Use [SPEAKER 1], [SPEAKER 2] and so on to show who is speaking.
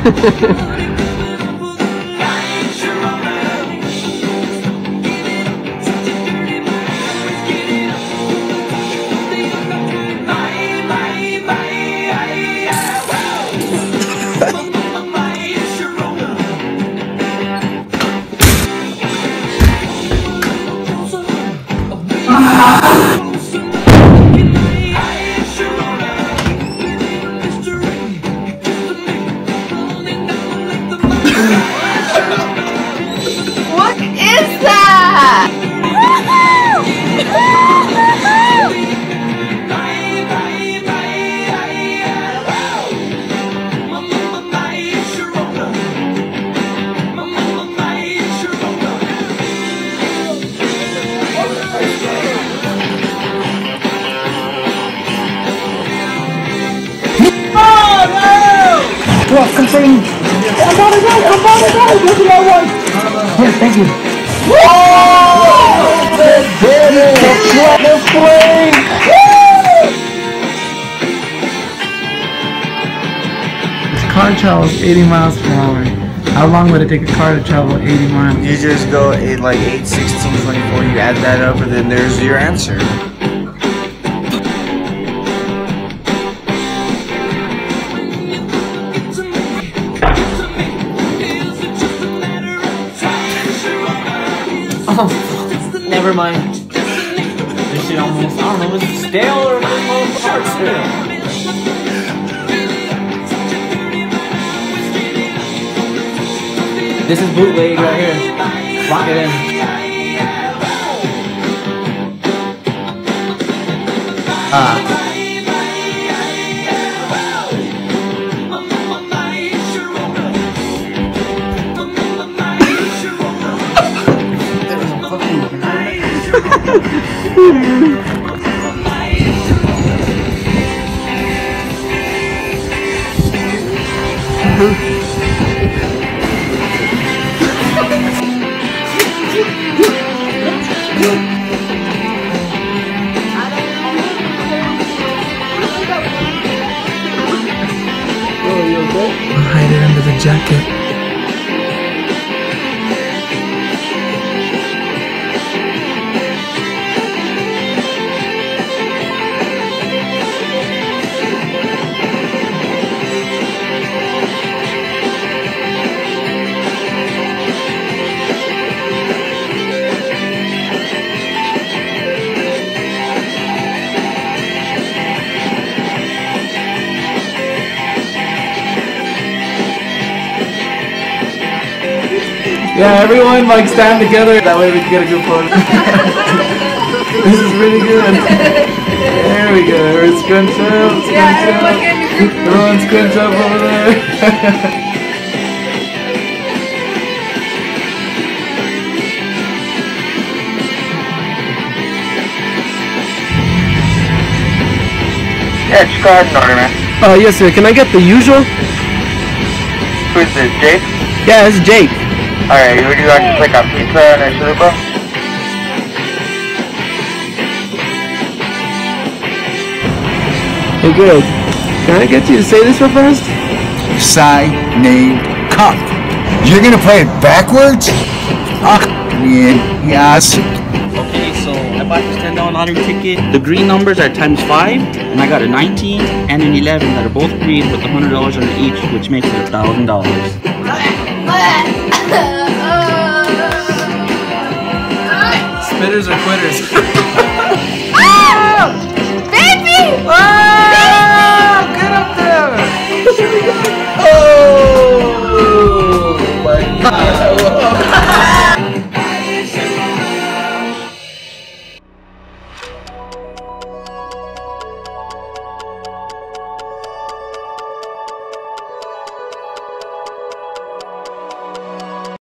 [SPEAKER 1] What is that?
[SPEAKER 2] Come on, I'm about to go! Look at that one! Yes, thank you. Whoa! Let's get it! Let's play! This car travels 80 miles per hour. How long would it take a car to travel 80 miles?
[SPEAKER 3] You just go like 8, 16, 24, you add that up, and then there's your answer.
[SPEAKER 4] Oh, never mind. This shit almost, I don't know, is it stale or is it hard stale? This is bootleg right here. Lock it in.
[SPEAKER 2] I'll hide it under the jacket.
[SPEAKER 5] Yeah, everyone like stand together. That way we can get a good photo. This is really good. There we go. Everyone scrunch up. Everyone scrunch up over there.
[SPEAKER 3] Yeah, just go ahead and order, man.
[SPEAKER 5] Yes, sir. Can I get the usual?
[SPEAKER 3] Who's this, Jake?
[SPEAKER 5] Yeah, this is Jake.
[SPEAKER 3] Alright, would you like to pick up pizza and a chalupa?
[SPEAKER 5] Hey, good. Can I get you to say this real fast?
[SPEAKER 6] Sign named Cup. You're gonna play it backwards? Ah, man, yes.
[SPEAKER 4] Okay, so I bought this $10 lottery ticket. The green numbers are ×5, and I got a 19 and an 11 that are both green with $100 under each, which makes it $1,000.
[SPEAKER 5] Spitters or quitters?